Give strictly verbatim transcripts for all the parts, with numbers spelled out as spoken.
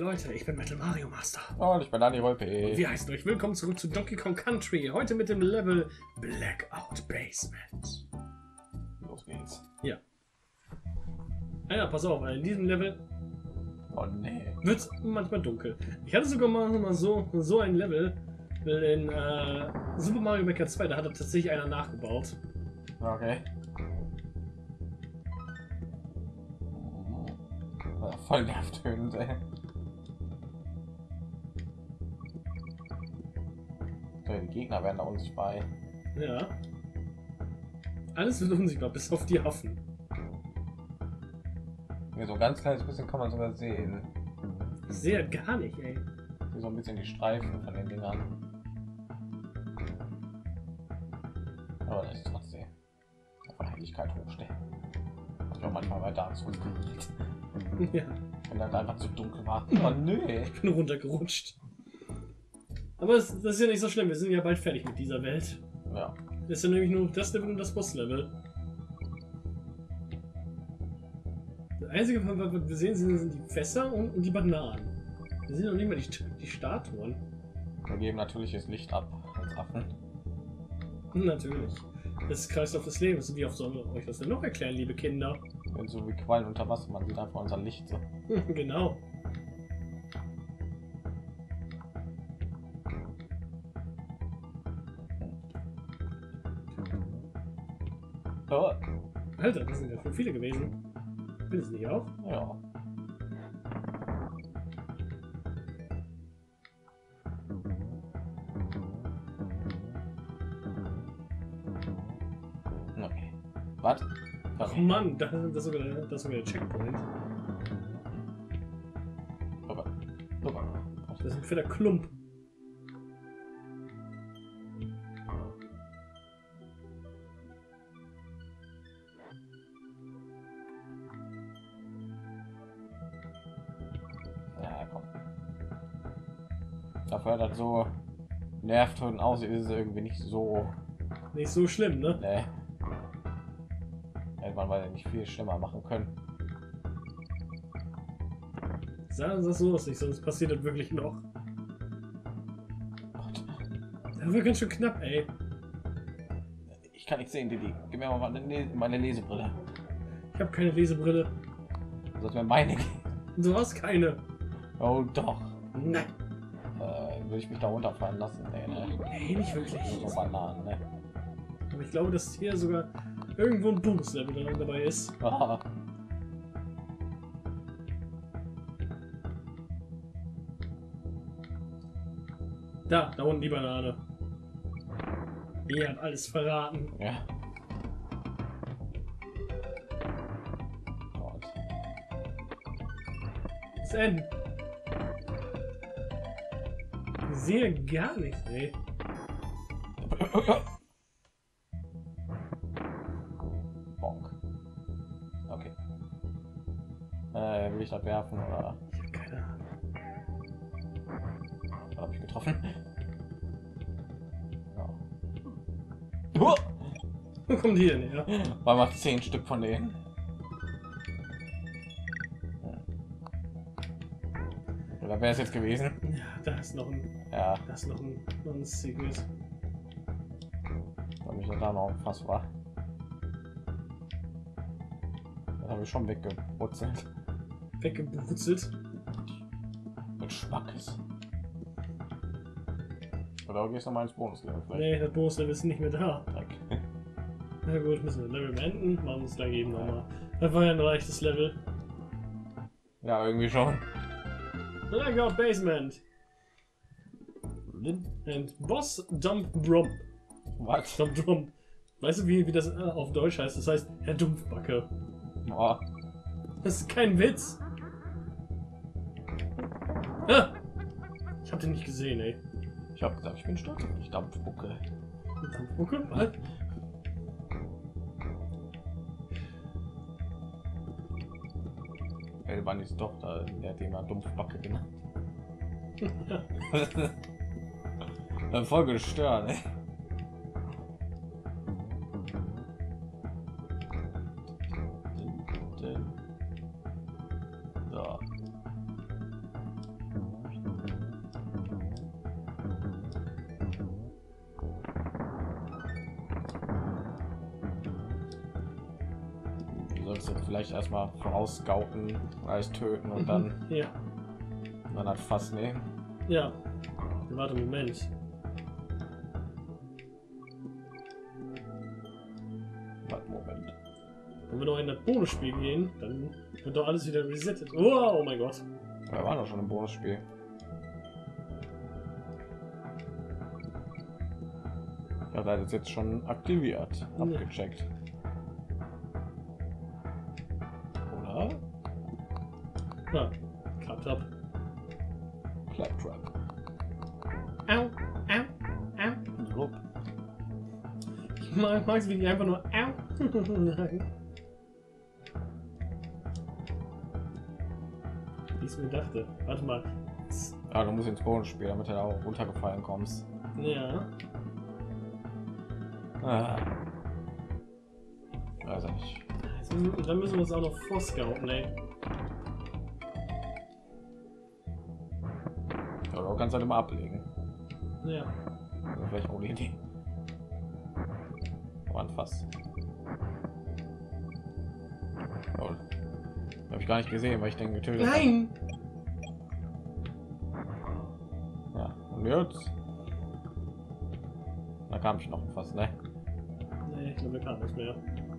Leute, ich bin Metal Mario Master. Und ich bin Dani Rolpe. Und wir heißen euch willkommen zurück zu Donkey Kong Country. Heute mit dem Level Blackout Basement. Los geht's. Ja. Ah ja, pass auf, in diesem Level Oh nee. wird es manchmal dunkel. Ich hatte sogar mal, mal so, so ein Level in äh, Super Mario Maker zwei, da hat er tatsächlich einer nachgebaut. Okay. Ja, voll nervtötend, ey. So, die Gegner werden da unsichtbar. Ja. Alles wird unsichtbar, bis auf die Affen. Ja, so ein ganz kleines bisschen kann man sogar sehen. Ich sehe das gar nicht, ey. So ein bisschen die Streifen von den Dingern. Aber das ist trotzdem auf Helligkeit hochstellen. Ich habe manchmal weiter Angst vor dem Ja. Wenn das einfach zu dunkel war. Oh nö. Ich bin runtergerutscht. Aber das, das ist ja nicht so schlimm, wir sind ja bald fertig mit dieser Welt. Ja. Das ist ja nämlich nur das Level und das Boss-Level. Das einzige, was wir sehen, sind die Fässer und, und die Bananen. Wir sehen noch nicht mal die, die Statuen. Wir geben natürliches Licht ab als Affen. Natürlich. Das ist Kreislauf des Lebens. Wie oft sollen wir euch das denn noch erklären, liebe Kinder? Wenn so wie Quallen unter Wasser, man sieht einfach unser Licht so. Genau. Oh. Alter, das sind ja schon viele gewesen. Bin es nicht auch? Ja. Okay. Was? Ach Mann, das ist sogar, das ist sogar der Checkpoint. Super. Super. Das ist ein fetter Klump. Ja, komm. Dafür hat das so nervt und aussieht, ist es irgendwie nicht so. Nicht so schlimm, ne? Nee. Irgendwann weil er nicht viel schlimmer machen können. Sagen Sie das so, nicht, sonst passiert das wirklich noch. Gott. Das wird ganz schön knapp, ey. Ich kann nicht sehen, Didi. Gib mir mal meine, meine Lesebrille. Ich habe keine Lesebrille. Du sollst mir meine geben. Du hast keine. Oh doch. Nein. Äh, würde ich mich da runterfallen lassen? Nee, ne? Nee, nicht wirklich. So Bananen, ne? Aber ich glaube, dass hier sogar irgendwo ein Bonuslevel dabei ist. Ah. Da, da unten die Banane. Die hat alles verraten. Ja. Gott. Zen. Ich sehe gar nichts, ey. Bonk. Okay. Äh, will ich das werfen oder? Ich habe keine Ahnung. Habe ich getroffen? Ja. Oh! Wo kommt die denn her? War mal zehn Stück von denen. Oder wäre es jetzt gewesen? Ja, da ist noch ein, Ja, da ist noch ein, noch ein Secret. weil mich da noch fast war. Das habe ich schon weggebrutzelt. Weggebrutzelt. Mit Schmackes. Oder gehst du mal ins Bonuslevel vielleicht? Nee, das Bonuslevel ist nicht mehr da. Dreck. Na gut, müssen wir Level beenden. Machen wir uns gleich eben nochmal. Das war ja ein leichtes Level. Ja, irgendwie schon. Blackout Basement. And Boss Dump Bromp. Was? Dump Bromp. Weißt du, wie, wie das äh, auf Deutsch heißt? Das heißt Herr Dumpfbacke. Oh. Das ist kein Witz. Ah! Ich hab den nicht gesehen, ey. Ich habe gesagt, ich bin stolz auf dich, Dampfbucke. Dampfbucke? Was? Elbanis Tochter, der hat immer Dumpfbacke genannt. Voll gestört, ey. du vielleicht erstmal vorausscouten, alles töten und dann, Ja. dann hat fast nehmen. Ja. Warte, Moment. Warte, Moment. Wenn wir noch in das Bonusspiel gehen, dann wird doch alles wieder resettet. Oh, oh mein Gott. Wir waren doch schon im Bonusspiel. Ich habe das jetzt schon aktiviert, abgecheckt. Oder? Ja, Claptrap. Claptrap. Au, au, au. Rup. Ich mag es, wie die einfach nur au sagen. Wie ich es mir dachte. Warte mal. Ja, du musst ins Bonusspiel, damit du da auch runtergefallen kommst. Ja. Ah. Weiß ich nicht. Und dann müssen wir uns auch noch vorscouten, ey. Ja, du kannst halt immer ablegen. Ja. Also vielleicht auch eine Idee. Aber fast. Oh. Habe ich gar nicht gesehen, weil ich den getötet habe. Nein! Ja, und jetzt? Da kam ich noch fast, ne? Nee, ich glaube, wir kamen nicht mehr.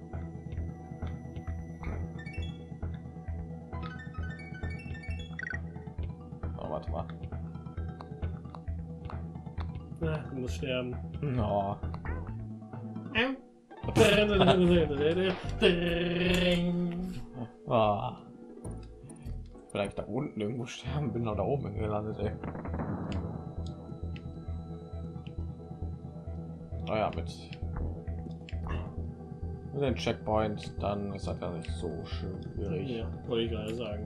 Oh, warte mal. Ah, du musst sterben. No. Au. Ah. Vielleicht da unten irgendwo sterben, bin noch da oben gelandet, ey. Naja, mit, mit dem Checkpoint, dann ist das ja nicht so schwierig. Ja, wollte ich gerade sagen.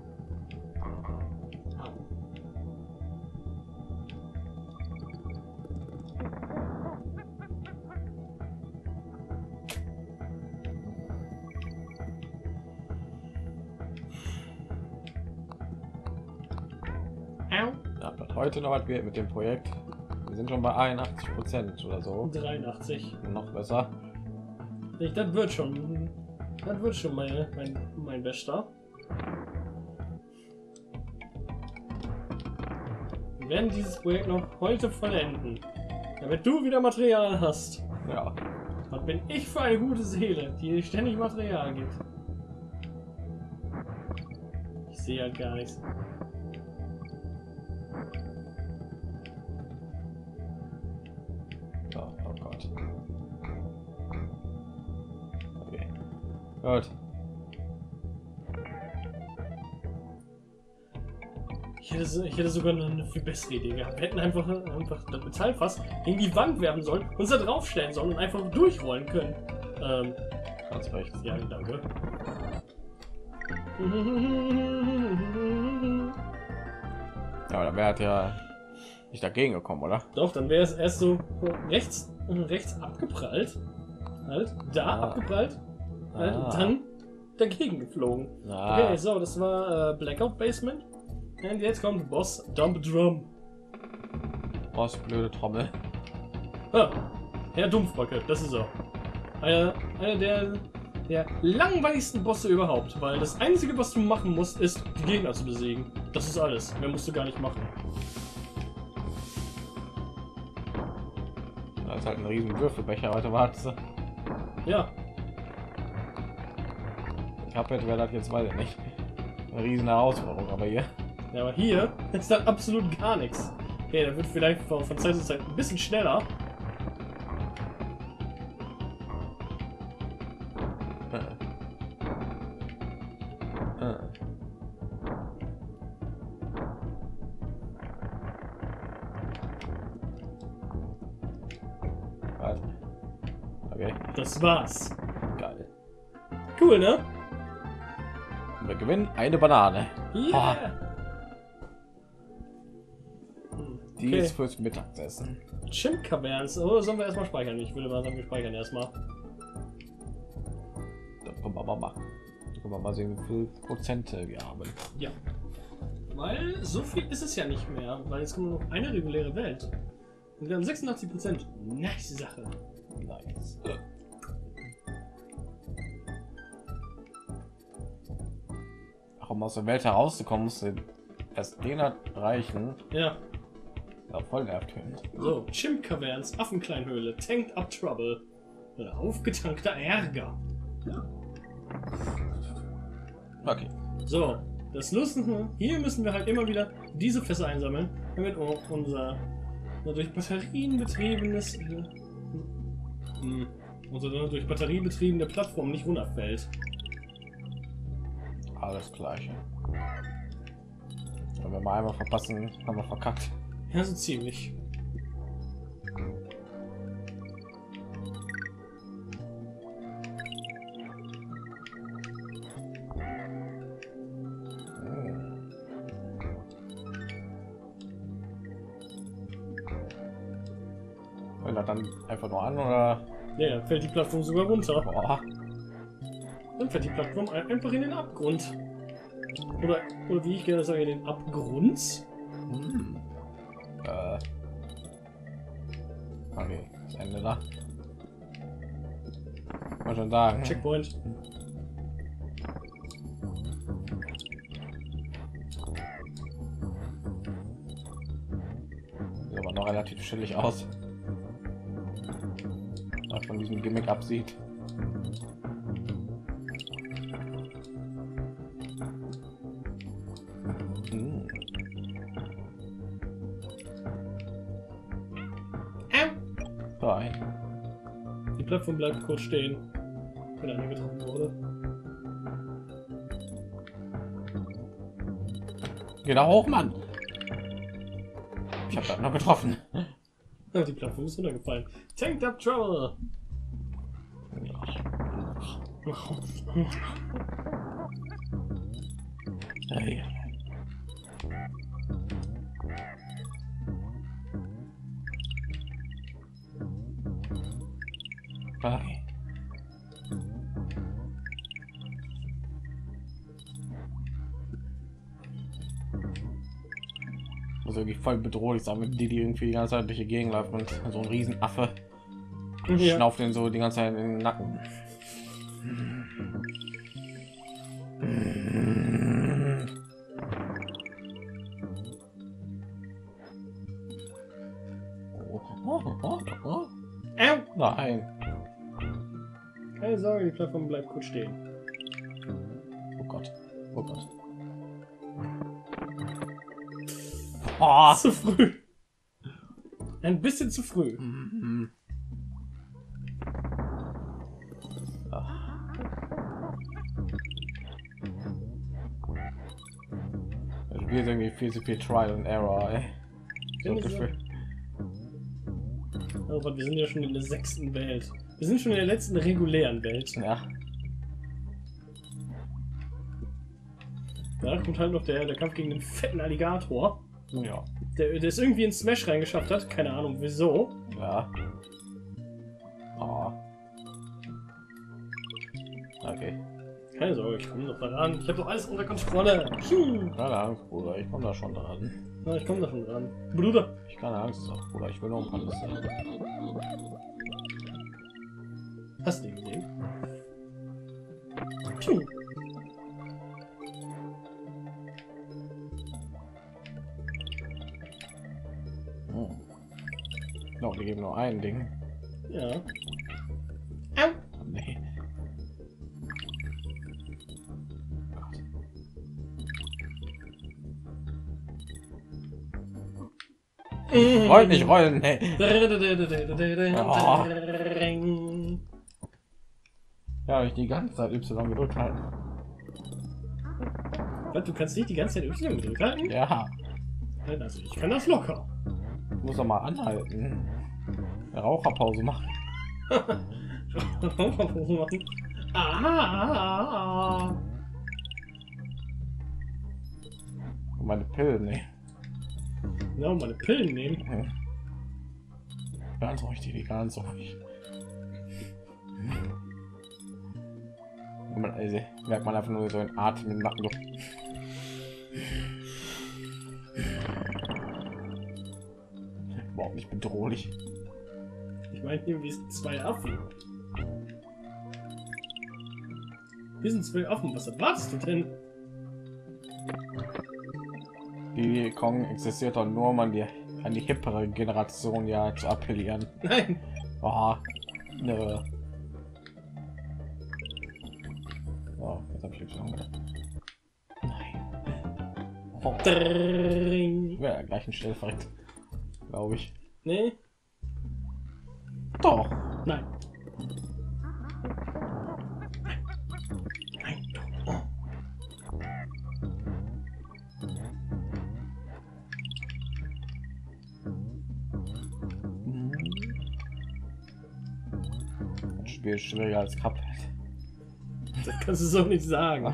Au. Ja, wird heute noch was wird mit dem Projekt. Wir sind schon bei einundachtzig Prozent oder so. dreiundachtzig. Noch besser. Ich, das wird schon. Das wird schon meine, mein, mein Bester. Wir werden dieses Projekt noch heute vollenden. Damit du wieder Material hast. Ja. Was bin ich für eine gute Seele, die dir ständig Material gibt? Ich sehe halt gar nichts. Oh, oh Gott. Okay. Gut. Ich hätte, so- ich hätte sogar noch eine viel bessere Idee gehabt. Wir hätten einfach, einfach das Metallfass gegen die Wand werfen sollen, uns da draufstellen sollen und einfach durchrollen können. Ähm, Ganz recht. ja, danke. Ja, aber dann wäre halt ja nicht dagegen gekommen, oder? Doch, dann wäre es erst so rechts, rechts abgeprallt. Halt, da Ah. abgeprallt. Halt, Ah. und dann dagegen geflogen. Ah. Okay, so, das war äh, Blackout Basement. Und jetzt kommt Boss Dump Drum. Was blöde Trommel. Ah, Herr Dumpfbacke, das ist er. Einer, einer der, der langweiligsten Bosse überhaupt, weil das Einzige, was du machen musst, ist, die Gegner zu besiegen. Das ist alles. Mehr musst du gar nicht machen. Da ist halt ein riesen Würfelbecher. Warte, warte. Ja, Ich habe jetzt, wer das jetzt weiß ich nicht. Eine riesen Herausforderung, aber hier. ja, aber hier ist dann absolut gar nichts. Okay, der wird vielleicht von, von Zeit zu Zeit ein bisschen schneller. Äh. Äh. Warte. Okay, Das war's. geil. Cool, ne? Wir gewinnen eine Banane. Yeah! Hm, Die okay. ist fürs Mittagessen. Chimp-Caverns. Oder sollen wir erstmal speichern? Ich würde mal sagen, wir speichern erstmal. Das können wir mal machen. Da können wir mal sehen, wie viel Prozente wir haben. Ja. Weil so viel ist es ja nicht mehr, weil jetzt kommt nur noch eine reguläre Welt. Und wir haben sechsundachtzig Prozent. Nice Sache. Nice. um aus der Welt herauszukommen, musst du erst den erreichen. Ja. Ja, voll nervtötend. So, Chimp Caverns, Affenkleinhöhle, Tanked Up Trouble, äh, aufgetankter Ärger. Ja. Okay. So, das Lustige, hier müssen wir halt immer wieder diese Fässer einsammeln, damit auch unser, unser durch Batterien betriebenes, äh, hm, unsere durch Batterie betriebene Plattform nicht runterfällt. Alles Gleiche. Wenn wir mal einmal verpassen, haben wir verkackt. Ja, so ziemlich. Will er dann einfach nur an oder? Ja, dann fällt die Plattform sogar runter. Boah. Dann fällt die Plattform einfach in den Abgrund. Oder, oder wie ich gerne sage, in den Abgrund. Hm. Äh. Okay, das Ende da. Mal schon sagen. Checkpoint. Sieht aber noch relativ chillig aus. Was von diesem Gimmick absieht. Hm. Nein. Die Plattform bleibt kurz stehen, wenn einer getroffen wurde. Geh da hoch, Mann! Ich habe da noch getroffen. Aber die Plattform ist runtergefallen. Tanked Up Trouble! Hey. Okay. Muss wirklich voll bedrohlich sein, wenn die, die irgendwie die ganze Zeit durch die Gegend läuft und so ein Riesenaffe Ja. schnauft den so die ganze Zeit in den Nacken. Oh, oh, oh, oh. Au! Nein. Keine Sorge, die Plattform bleibt kurz stehen. Oh Gott. Oh Gott. Oh. Zu früh. Ein bisschen zu früh. Mhm. Das Spiel ist irgendwie viel zu viel Trial and Error, ey. So Ja, Gefühl. Oh Gott, wir sind ja schon in der sechsten Welt. Wir sind schon in der letzten regulären Welt. Ja. Da kommt halt noch der, der Kampf gegen den fetten Alligator. Ja. Der, der es irgendwie in Smash reingeschafft hat. Keine Ahnung wieso. Ja. Oh. Okay. Keine Sorge, ich komme noch daran. Ich habe doch alles unter Kontrolle. Piu. Keine Angst, Bruder. Ich komme da schon dran. Na, ich komme da schon dran. Bruder. Ich keine Angst, Bruder. Ich will noch ein paar Liste. Hast du den gesehen? Piu. Hm. No, die geben nur ein Ding. Ja. Au. Nee. Rollen nicht rollen, ey. Ja, ich die ganze Zeit Y gedrückt halten. Was, du kannst nicht die ganze Zeit Y gedrückt halten? Ja, Nein, also ich kann das locker. ich muss doch mal anhalten. Eine Raucherpause machen. Ah. Und meine Pillen, ne? Ja, meine Pillen nehmen. Ganz ruhig, die ganz ruhig. Und man, also, merkt man einfach nur so ein Atem im Nacken. Überhaupt nicht bedrohlich. Ich meine, hier wir sind zwei Affen. Wir sind zwei Affen. Was erwartest du denn? Die Kong existiert doch nur, um an die, an die hippere Generation ja zu appellieren. Nein. Oh, nö. Oh, jetzt hab ich schon gedacht. Nein. Oh. Ja, gleichen Stelle verreckt. Glaube ich. Nee. Doch. Nein. Nein. Oh. Das Spiel ist schwieriger als Cuphead. Das kannst du so nicht sagen.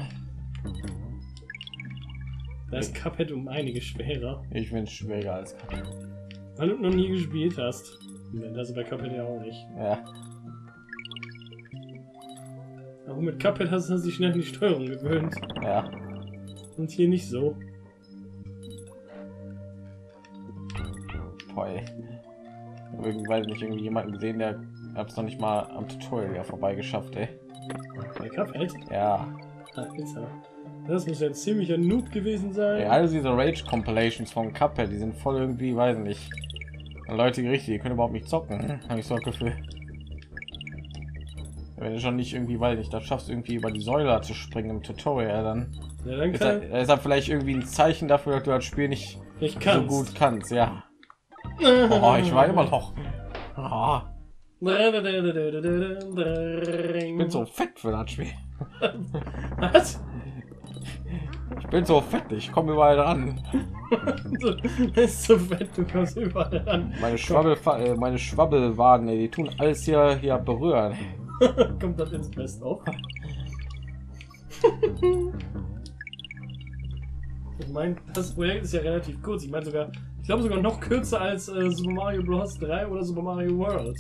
Da ist Cuphead um einige schwerer. Ich finde es schwieriger als Cuphead. Weil du noch nie gespielt hast. Das ist bei Cuphead ja auch nicht. Ja. Aber mit Cuphead hast du dich schnell an die Steuerung gewöhnt. Ja. Und hier nicht so. Toll. Irgendwie, weil nicht irgendwie jemanden gesehen, der hat es noch nicht mal am Tutorial ja vorbei geschafft, ey. Bei Cuphead? Ja. Alter. Das muss ja ein ziemlicher Noob gewesen sein. Ja, all diese Rage Compilations von Cuphead, die sind voll irgendwie, weiß nicht. Leute, die richtig, die können überhaupt nicht zocken, habe ich so das Gefühl. Wenn du schon nicht irgendwie, weil nicht, das schaffst irgendwie über die Säule zu springen im Tutorial, dann, Ja, dann ist, kann das, ist das vielleicht irgendwie ein Zeichen dafür, dass du das Spiel nicht ich so kann's. gut kannst, ja. Oh, ich war immer noch. Oh, ich bin so fett für das Spiel. Was? Ich bin so fett, ich komme überall ran. Du bist so fett, du kommst überall ran. Meine Schwabbel, äh, meine Schwabbelwaden, ey, die tun alles hier, hier berühren. Kommt das ins Best auf? Ich meine, das Projekt ist ja relativ kurz. Ich meine sogar, ich glaube sogar noch kürzer als äh, Super Mario Bros. drei oder Super Mario World.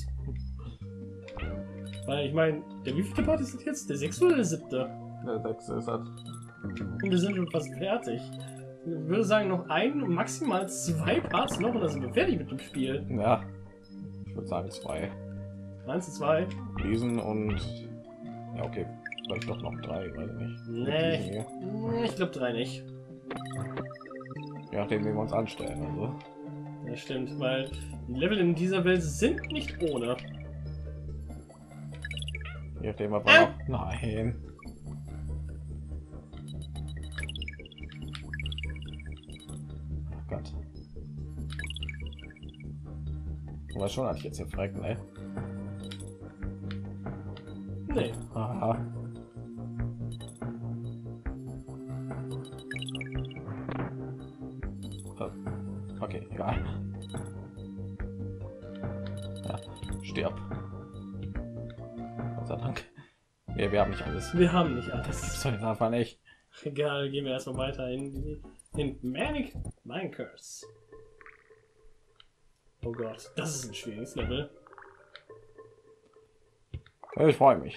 Weil ich meine, der wievielte Part ist das jetzt? Der sechste oder der siebte? Der sechste ist das. Und wir sind schon fast fertig. Ich würde sagen, noch ein, maximal zwei Parts noch und dann sind wir fertig mit dem Spiel. Ja, ich würde sagen zwei. Eins und zwei. Lesen und ja, okay, vielleicht doch noch drei, weiß ich nicht. Nee, Diesen hier. nee, ich glaube drei nicht. Je nachdem, wie wir uns anstellen. Also. Das stimmt, weil die Level in dieser Welt sind nicht ohne. Je nachdem, was wir noch. Nein. Oh Gott. Du weißt schon, dass ich jetzt hier verrecken, ne? Nee. Aha. Okay, egal. Ja, stirb. Gott sei Dank. Wir, wir haben nicht alles. Wir haben nicht Das alles. ist jetzt einfach nicht. Egal, gehen wir erstmal weiter in, in Manic Minecraft. Oh Gott, das ist ein schwieriges Level. Ich freue mich.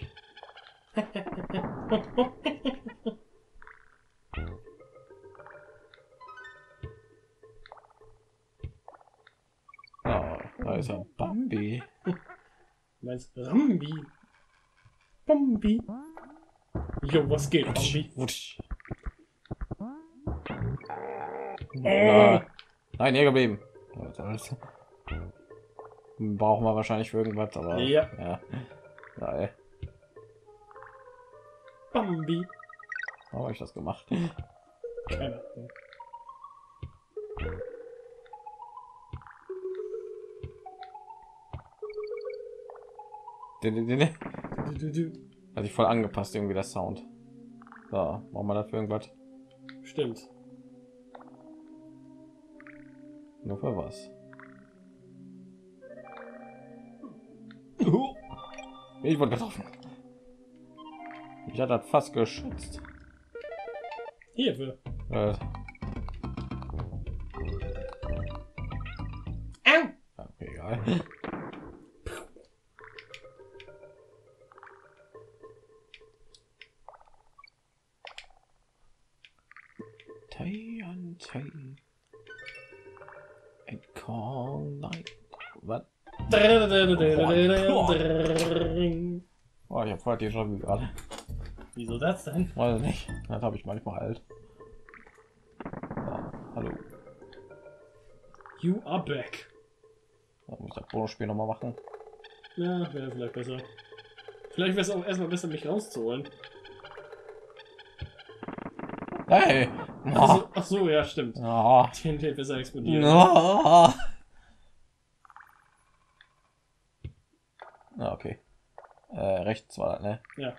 Oh, da ist ja Bambi. Du meinst Rambi? Bambi? Jo, was geht, Bambi? Wutsch. Äh. Nein, hier geblieben. Brauchen wir wahrscheinlich für irgendwas, aber Ja. ja. Ja, ey. Bambi. Warum habe ich das gemacht? Keine Ahnung. Den, den, den. Du, du, du. Hat sich voll angepasst, irgendwie der Sound. So, brauchen wir dafür irgendwas? Stimmt. Nur für was? Ich wurde getroffen. Ich hatte das fast geschützt. Hierfür. Äh, Au! okay, egal. Tay and Tay and Kong Night. Was? Oh, ich habe vorher die schon gerade. Wieso das denn? Weiß nicht. Das habe ich manchmal halt. You are back. Da muss ich das Bonusspiel noch mal machen. Ja, wäre vielleicht besser. Vielleicht wäre es auch erstmal besser, mich rauszuholen. Hey! Ach so, ach so, ja, stimmt. Oh. T N T besser explodieren. Oh. Ah, okay. Äh, rechts war das, ne? Ja.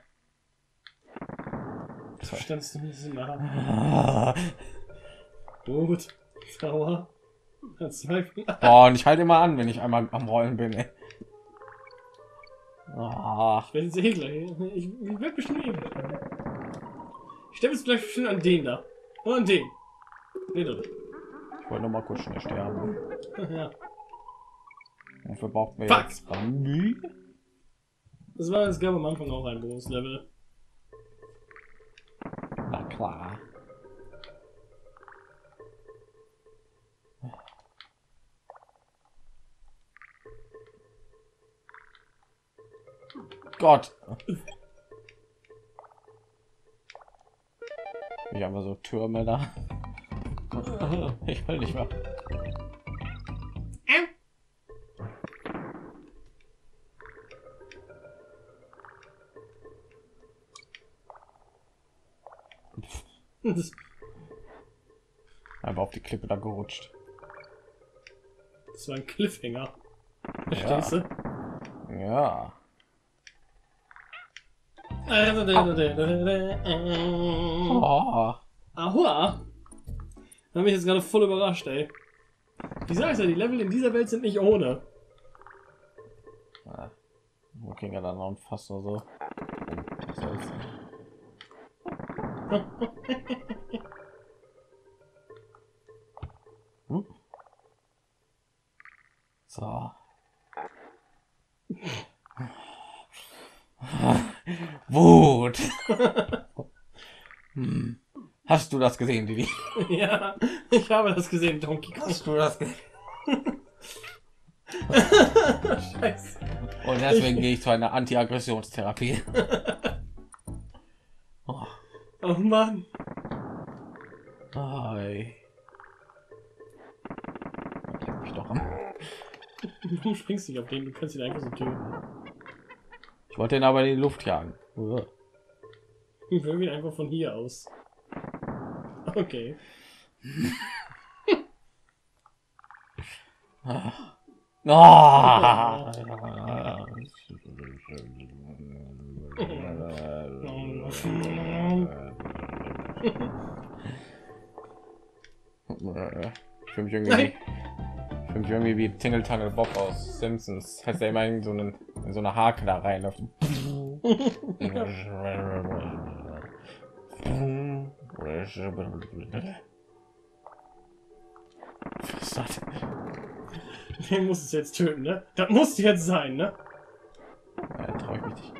Verstandst du mich nah? Ah. Gut. Sauer. Zweifel. Oh, und ich halte immer an, wenn ich einmal am Rollen bin, ey. Oh. Ich werde jetzt eh gleich. Ich, ich werde bestimmt eh gleich. Ich sterbe jetzt gleich bestimmt an den da. Und an den. Nee, doch. Ich wollte noch mal kurz schnell sterben. Ja. Wofür braucht wir Fuck. jetzt Bambi? Das war, es gab am Anfang auch ein Bonuslevel. Na klar. Gott. Ich habe so Türme da. Ich will nicht mehr. Das, Einfach auf die Klippe da gerutscht. das war ein Cliffhanger. Verstehst du? Ja. Oh. Ahua! Da bin ich jetzt gerade voll überrascht, ey. Wie sag ich ja, die Level in dieser Welt sind nicht ohne. Ja. Wo ging er dann noch ein Fass oder so? Was soll's? Hm? So. Wut. Hm. Hast du das gesehen, Didi? Ja, ich habe das gesehen, Donkey Kong. Hast du das gesehen? Scheiße. Und deswegen gehe ich zu einer Anti-Aggressionstherapie. Oh. Oh Mann. Hi. Leck mich doch am. Warum springst du nicht auf den? Du kannst ihn einfach so töten. Ich wollte ihn aber in die Luft jagen. Uah. Ich will ihn einfach von hier aus. Okay. Ah. Ah. Ich fühle mich irgendwie, ich fühle mich irgendwie wie Tingle Tangle Bob aus Simpsons. Heißt er immer in so einen, in so eine Hake da reinläuft. Was ist das? Den muss es jetzt töten, ne? Das muss jetzt sein, ne? Ja, trau ich mich nicht.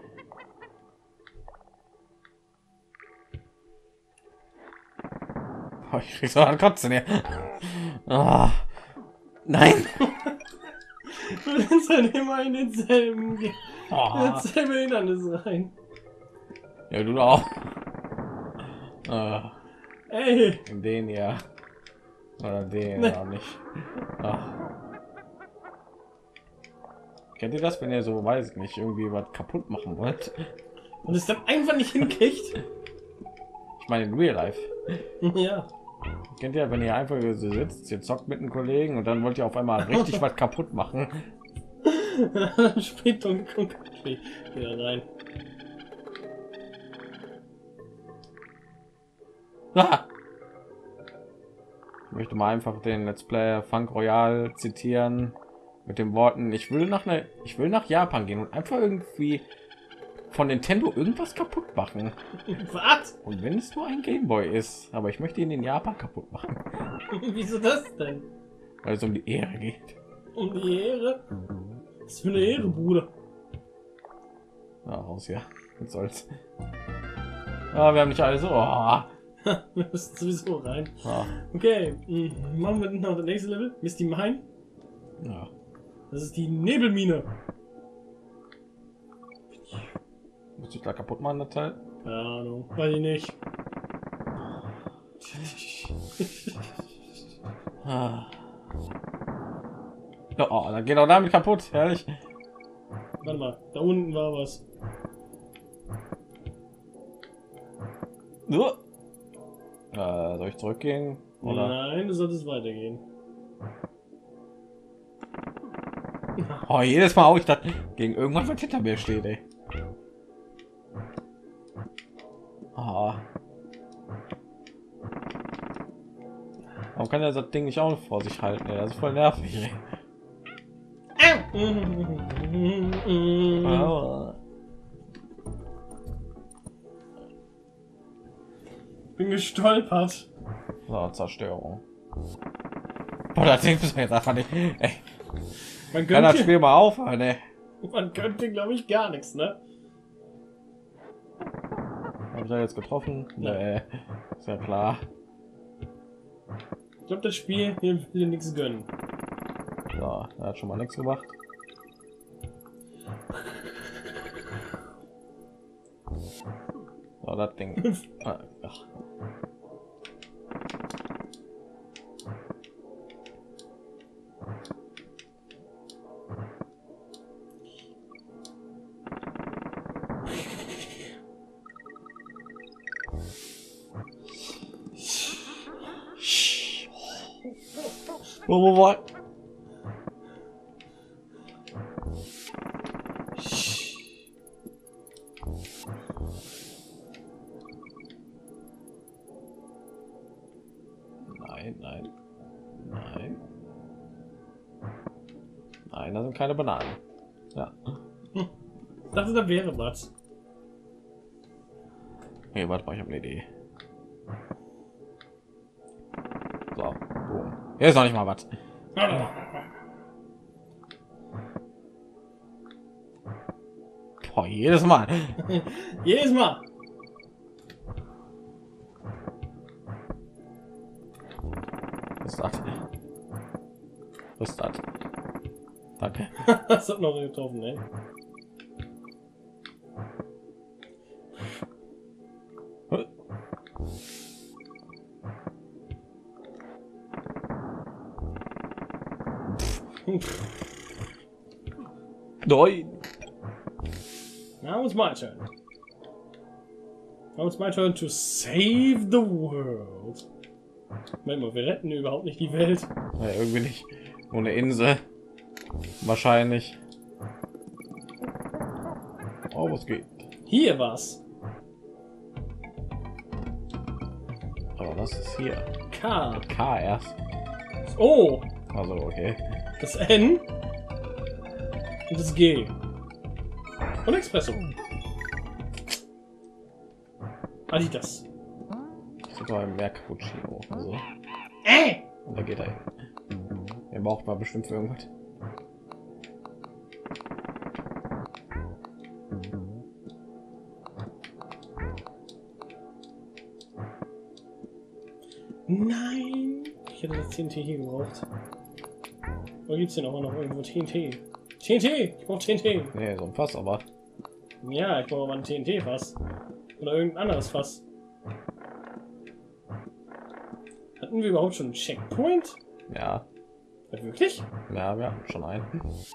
Oh, ich krieg so einen Kotzen hier. Oh. Nein! Du rennst dann immer in denselben, Oh. in dasselbe Hindernis rein. Ja, du auch. Oh. Ey! In den ja. Oder den Nee. auch nicht. Ach. Kennt ihr das, wenn ihr so, weiß ich nicht, irgendwie was kaputt machen wollt? Und es dann einfach nicht hinkriegt? Ich meine in Real Life. Ja. Kennt ihr, wenn ihr einfach so sitzt, ihr zockt mit einem Kollegen und dann wollt ihr auf einmal richtig was kaputt machen? Dann springt Donkey Kong wieder rein. Ah! Ich möchte mal einfach den Let's Player Funk Royal zitieren mit den Worten: Ich will nach ne, ich will nach Japan gehen und einfach irgendwie von Nintendo irgendwas kaputt machen. Was? Und wenn es nur ein Gameboy ist, aber ich möchte ihn in Japan kaputt machen, Wieso das denn? weil es um die Ehre geht. Um die Ehre? Was für eine Ehre, Bruder. Ja, raus ja. Was soll's. Ah, wir haben nicht alle so. Oh. Wir müssen sowieso rein. Ah. Okay, mh, machen wir noch das nächste Level. Misty Mine. Ja. Das ist die Nebelmine. Muss ich da kaputt machen, das Teil? Keine Ahnung, weiß ich nicht. Ah. Oh, dann geht auch damit kaputt, herrlich. Warte mal, da unten war was. Uh. Äh, soll ich zurückgehen? Oder? Nein, du solltest weitergehen. Oh, jedes Mal auch ich dachte, gegen irgendwas, was hinter mir steht, ey. Oh. Warum kann er das Ding nicht auch vor sich halten? Ey? Das ist voll nervig, ey. Oh. Bin gestolpert. So, Zerstörung. Boah, das Ding ist mir jetzt einfach nicht. Ey. Man Kann das könnte, Spiel mal aufhören, ey. man könnte, glaube ich, gar nichts, ne? Hab ich da jetzt getroffen? Ja. Nee, ist ja klar. Ich glaube, das Spiel will dir nichts gönnen. So, er hat schon mal nichts gemacht. So, das Ding. Ah, ach. Wo, wo, wo? Nein, nein, nein. Nein, da sind keine Bananen. Ja. Ich dachte, da wäre was. Okay, warte mal, ich habe eine Idee. So, boom. Hier ist noch nicht mal was. Boah, jedes Mal. Jedes Mal. Was ist das? Was ist das? Danke. Das hat noch getroffen, ey. Nein. Now it's my turn. Now it's my turn to save the world. Moment mal, wir retten überhaupt nicht die Welt. Ja, irgendwie nicht. Nur eine Insel. Wahrscheinlich. Oh, was geht? Hier war's. Aber das ist hier. K. K erst. O. Also, okay. Das N. Und das G. Und Espresso. Adidas. Sogar mehr Cappuccino. Also. Äh! Und da geht er hin. Er braucht mal bestimmt für irgendwas. Nein! Ich hätte das T N T hier gebraucht. Wo gibt's denn auch noch irgendwo T N T? T N T! Ich brauch T N T! Nee, so ein Fass, aber. Ja, ich brauche aber ein T N T-Fass. Oder irgendein anderes Fass. Hatten wir überhaupt schon einen Checkpoint? Ja. Ja, wirklich? Ja, wir haben schon einen.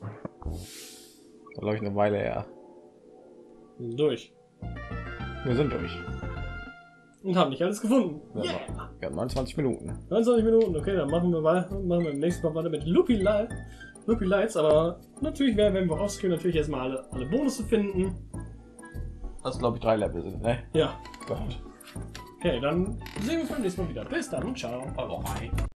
Da glaube ich eine Weile her. Durch. Wir sind durch. Und haben nicht alles gefunden. Wir Yeah. haben wir haben neunundzwanzig Minuten. neunundzwanzig Minuten, okay, dann machen wir weiter, machen wir im nächsten Mal weiter mit Loopy Light. Loopy Lights, aber natürlich werden, wenn wir rauskriegen, natürlich erstmal alle, alle Bonusse finden. Das glaube ich drei Level sind, ne? Ja. Gott. Okay, dann sehen wir uns beim nächsten Mal wieder. Bis dann und ciao. Oh,